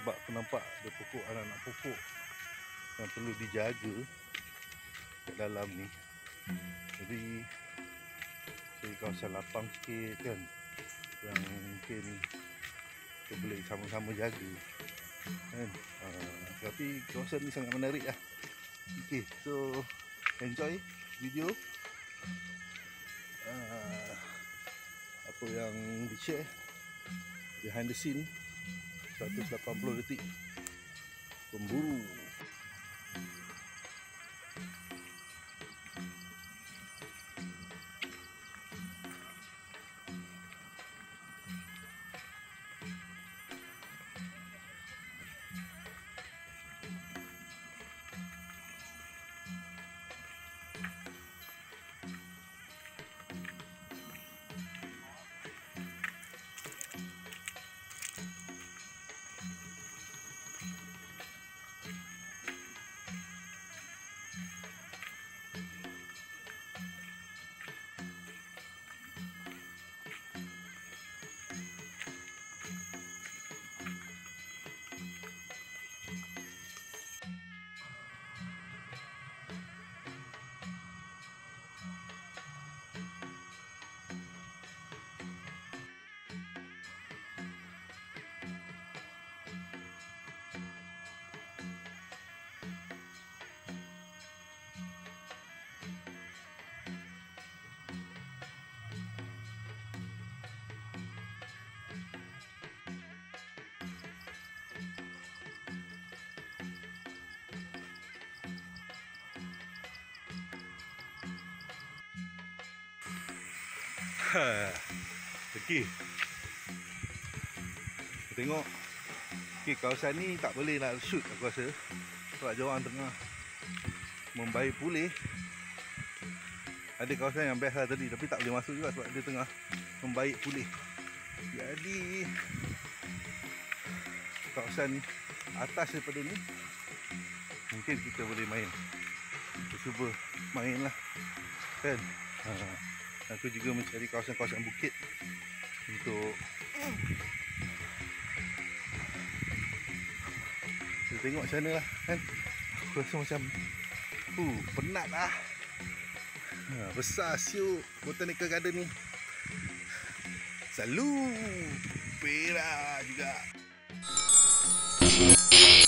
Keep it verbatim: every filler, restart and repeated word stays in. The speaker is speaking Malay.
sebab aku nampak ada pokok, anak-anak pokok yang perlu dijaga kat dalam ni. Jadi jadi kawasan lapang sikit kan, yang mungkin kita boleh sama-sama jaga kan. Uh, tapi kawasan ni sangat menarik lah. Okay, so enjoy video uh, apa yang di share behind the scene seratus lapan puluh detik pemburu. Okey. Tengok. Okey, kawasan ni tak boleh nak shoot aku rasa. Sebab dia orang tengah membaik pulih. Ada kawasan yang best lah tadi, tapi tak boleh masuk juga sebab dia tengah membaik pulih. Jadi kawasan atas daripada ni mungkin kita boleh main. Kita cuba main lah kan. Ha. Aku juga mencari kawasan-kawasan bukit untuk kita tengok macam mana lah kan. Aku rasa macam uh, penat lah. Ha, besar siuk botanical garden ni. Selalu Perak juga.